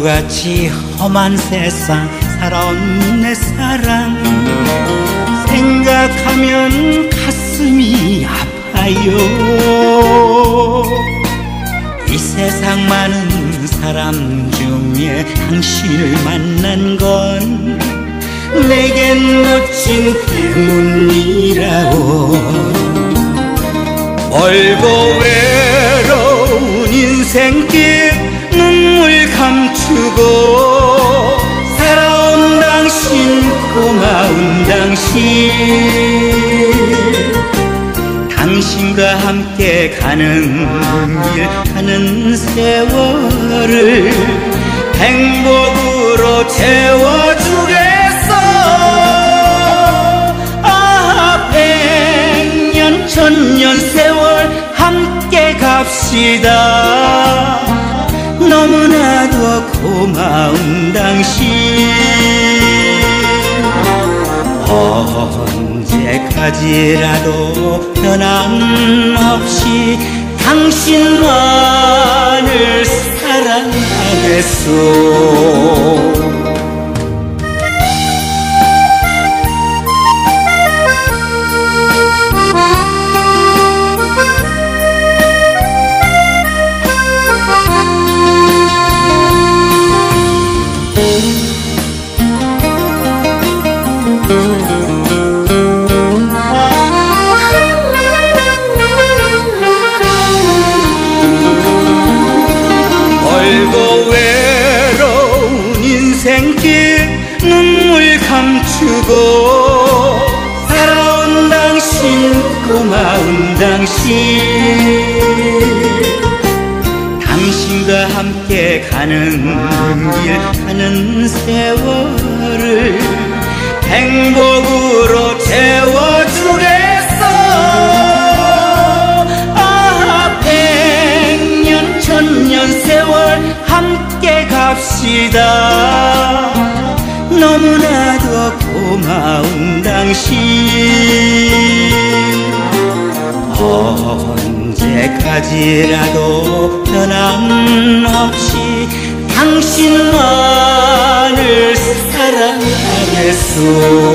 하루같이 험한 세상 살아온 내 사랑 생각하면 가슴이 아파요. 이 세상 많은 사람 중에 당신을 만난 건 내겐 멋진 때문이라고. 멀고 외로운 인생길 눈물 감추고 살아온 당신, 고마운 당신, 당신과 함께 가는 길, 가는 세월을 행복으로 채워주겠어. 아, 100년, 1000년 세월 함께 갑시다. 너무나도 고마운 당신, 언제까지라도 변함없이 당신만을 사랑하겠소. 인생길 눈물 감추고 살아온 당신, 고마운 당신, 당신과 함께 가는 길, 가는 세월을 행복으로 채워주겠어. 아, 100년, 1000년 세월 함께 갑시다. 너무나도 고마운 당신, 언제까지라도 변함없이 당신만을 사랑하겠소.